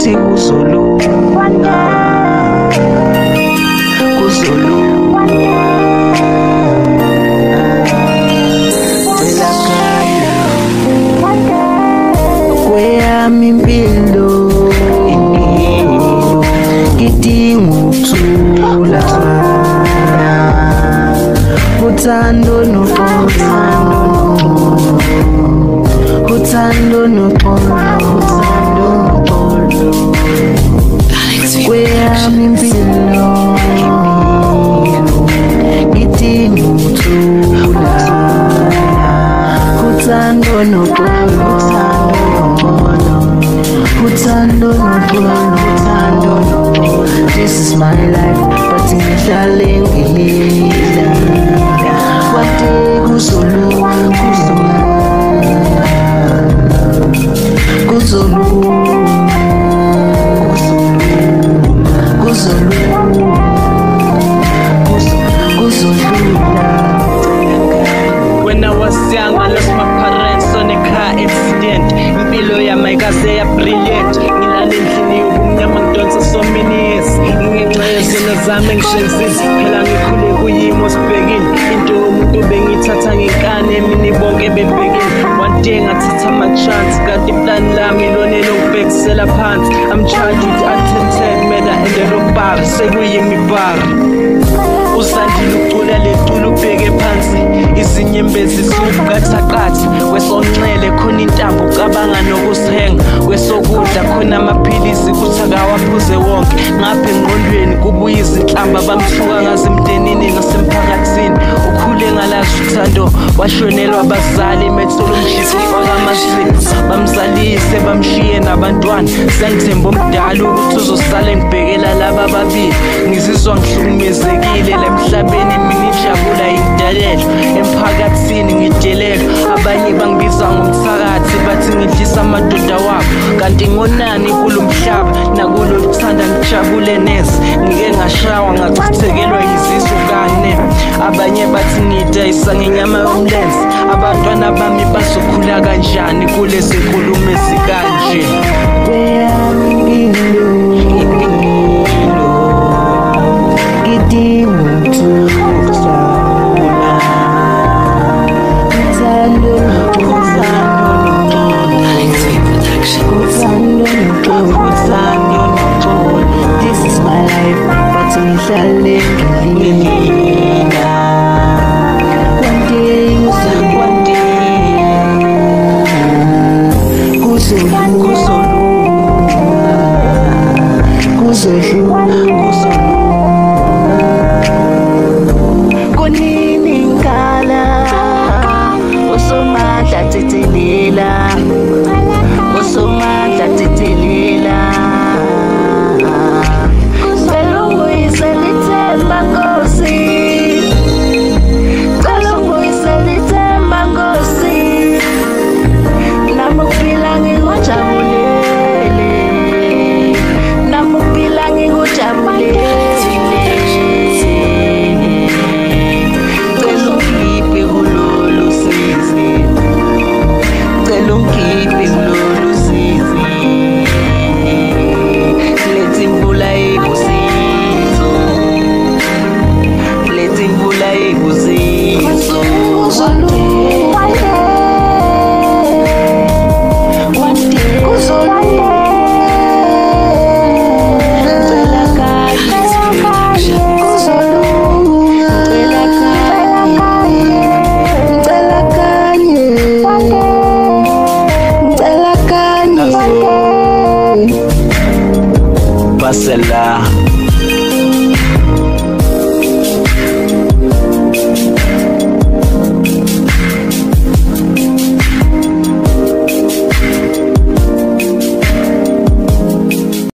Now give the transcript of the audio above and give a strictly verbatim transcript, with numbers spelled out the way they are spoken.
ukuthi kuzolunga, kuzolunga. Cela khaya kweyami impilo, ngidinga ukuthula, uthando noxolo, uthando noxolo, uthando noxolo. Kweyami impilo, ngidinga ukuthula, uthando noxolo, uthando noxolo, uthando noxolo. This is my life, but ngihlale ngilila, kwade kuzolunga, kuzolunga, kuzolunga, kuzolunga, kuzolunga. When I was young, I lost my parents on a car accident. Impilo yami ayikaze ya brilliant. Ngilala endlini yobumnyama ngidonsa so many years. Ngenxa yezono zami engishenzile, phela ngikhule kuyimo sibhekile. Into yomuntu bengithatha ngenkani, emini bonke bebhekile. One day ngathatha ama-chance, kanti plan lami lona lokubhekisela phansi. I'm charged with attempted murder and the robbery, sekuyimibharo. Usandile ucula letulo ubheke phansi, izinyembezi ziwubukathakathi. Kwesonxele khona intambo ucabanga nokusihenga, kwesokudla khona amaphilisi kuthi akawaphuze wonke. Ngapha engqondweni kubuye izinhlamba bamthuka ngazemndenini nasemphakathini. Ukhule ngalazi uthando, washonelwa abazali methula umshisi wakamazini. Bamzalise bamshiye nabantwana, sengithemba omdala ukuthi uzosala ngibhekela laba ababili. Ngizizwa ngihlukumezekile emhlabeni, mina ijabula idalelo, emphakathini ngidelelo. Abanye bangibiza ngomthakathi bathi ngidlisa amadoda wabo, kanti ngonani kulo mhlaba nakulo luthanda ngijabule neze. Ngike ngashawa ngachithekelwa yizisu kane, abanye bathi ngidayisa ngenyama yomlenze. Abantwana bami bazokhula kanjani kulezi nkulumo ezikanje? Kweyami impilo, ngidinga ukuthula, uthando noxolo. This is my life, but ngihlale ngilila, one day, one day kuzolunga, kuzolunga, kuzolunga.